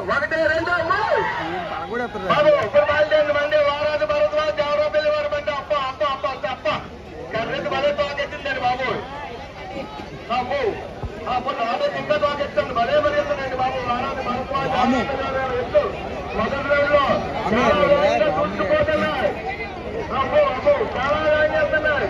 ఒకటి రెండు బాబు ఇప్పుడు బయలుదేరి మంది వారాది భరద్వాజ దేవరాపల్లి వారి బండి అప్ప అప్ప అప్ప అప్ప కర్రెత్తి భలే తోకెత్తిందండి బాబు బాబు ఆటో ఇంకా తోకెత్తండి భలే భలే ఎత్తుందండి బాబు వారాది భరద్వాజ ఎత్తు మొదటి రోజులో చూసుకుపోతున్నాయి అబ్బో అబ్బో చాలా ఏం చేస్తున్నాయి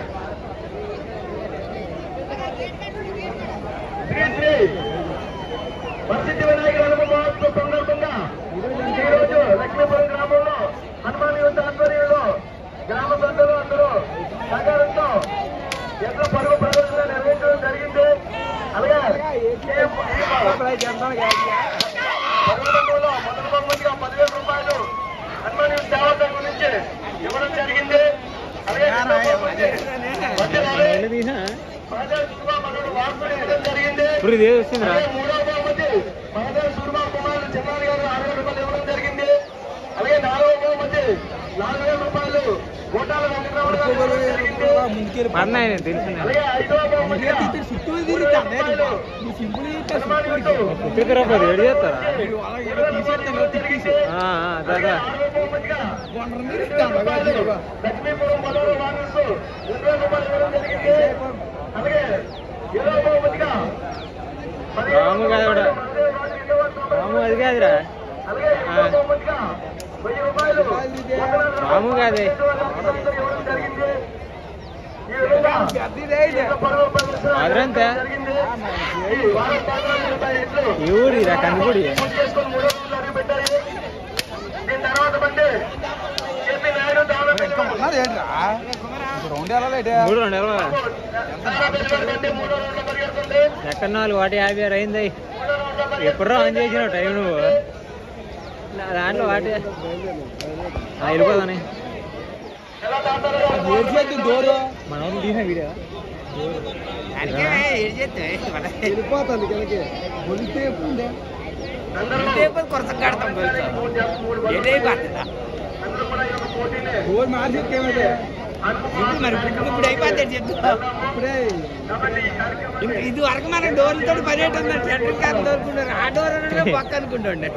పరిస్థితి వినాయక అనుభవ మహోత్సవ సందర్భంగా ఈరోజు లక్ష్మీపురం గ్రామంలో హనుమాన్ యుద్ధ ఆధ్వర్యంలో గ్రామ పెద్దలు అందరూ సహకారంతో ఎట్ల పరుగు ప్రదర్శన నిర్వహించడం జరిగింది. అలాగే పరుగు రంగంలో మొదటి బహుమతిగా 10,000 రూపాయలు హనుమాన్ యుద్ధ సేవా సంఘం నుంచి ఇవ్వడం జరిగింది. అలాగే మూడవ బహుమతి మహదేవ్ సూర్మా కుమారుడు చిన్నారి గారు 6,000 రూపాయలు ఇవ్వడం జరిగింది. అలాగే 4వ బహుమతి 4,000 రూపాయలు గోటాల వెంకటరాముడు గారు ఇవ్వడం జరిగింది. అలాగే 5వ బహుమతి లక్ష్మీపురం మొదలు వానర్సు 2,000 రూపాయలు ఇవ్వడం జరిగింది. అలాగే 7వ బహుమతిగా అలాగే 8వ బహుమతిగా 1000 రూపాయలు ఇవ్వడం జరిగింది. ఈ విధంగా పరుగు ప్రదర్శన జరిగింది. ఈ వారం 15 రూపాయలు చేసుకొని 3 రోజులు అడుగుపెట్టాయి. దీని తర్వాత బండి కేపీ నాయుడు దావరపల్లి బండి 3 రోజులు పరిగెడుతుంది. ఎక్కడ 4:50 అయింది. ఎప్పుడు ఆన్ చేసినావు టైం నువ్వు దాంట్లో వాటి వెళ్ళిపోదాని మనం తీసిన వీడియో వెళ్ళిపోతాను కొరత కడతాం మార్చేమదే ఇప్పుడు అయిపోతాడు చెప్తా ఇది వరకు మన డోర్లతో పర్యటన సెంట్రల్ కార్ దొరుకుంటారు ఆ డోర్ పక్క అనుకుంటుండే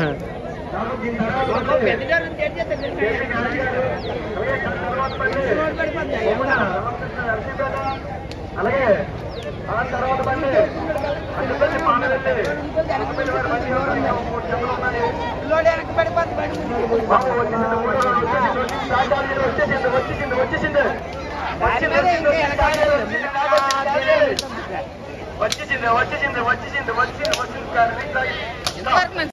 అలాగే ఆ తర్వాత బండి అడ్డుపల్లి పానవెల్లి వచ్చేసింది